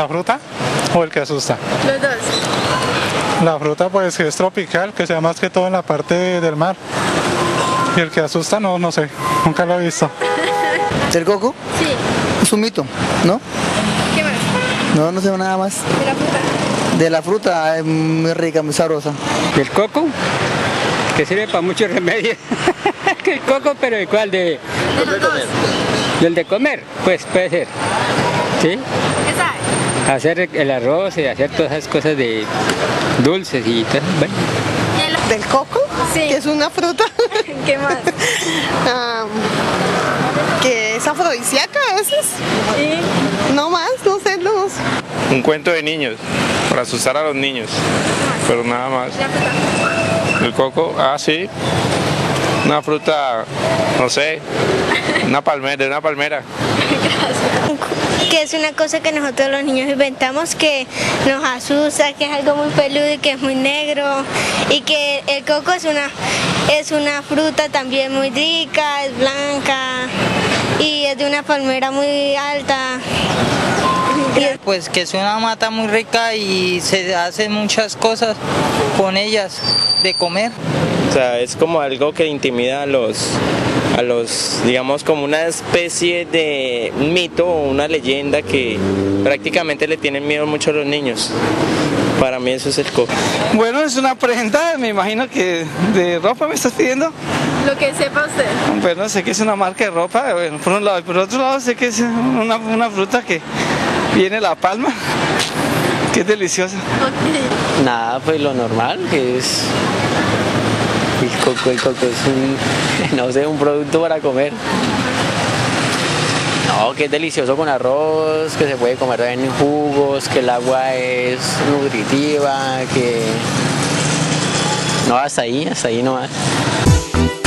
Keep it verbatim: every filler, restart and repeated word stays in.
¿La fruta o el que asusta? Los dos. La fruta pues que es tropical, que se da más que todo en la parte del mar. Y el que asusta no, no sé, nunca lo he visto. ¿El coco? Sí. Es un mito, ¿no? ¿Qué más? No, no sé nada más. De la fruta. De la fruta es muy rica, muy sabrosa. ¿El coco? Que sirve para muchos remedios. ¿El coco, pero de cuál? De, De los dos. ¿Del de comer? Pues puede ser. ¿Sí? ¿Qué sabe? Hacer el arroz y hacer todas esas cosas de dulces y tal. Bueno. ¿Y el- ¿Del coco? Sí. Que es una fruta. ¿Qué más? Ah, que es afrodisíaca a veces. ¿Y? No más, no sé, no. Un cuento de niños, para asustar a los niños, pero nada más. ¿La fruta? El coco, ah sí, una fruta, no sé, una palmera, de una palmera. Que es una cosa que nosotros los niños inventamos que nos asusta, que es algo muy peludo y que es muy negro, y que el coco es una, es una fruta también muy rica, es blanca y es de una palmera muy alta. Y Pues que es una mata muy rica y se hacen muchas cosas con ellas de comer. O sea, es como algo que intimida a los, a los, digamos, como una especie de mito o una leyenda que prácticamente le tienen miedo mucho a los niños. Para mí eso es el coco. Bueno, es una prenda, me imagino que de ropa me estás pidiendo. Lo que sepa usted. Bueno, sé que es una marca de ropa, bueno, por un lado, y por otro lado sé que es una, una fruta que viene la palma, que es deliciosa. Ok. Nada, pues lo normal, que es el coco. El coco es un, no sé, un producto para comer. No, que es delicioso con arroz, que se puede comer en jugos, que el agua es nutritiva, que... No, hasta ahí, hasta ahí nomás.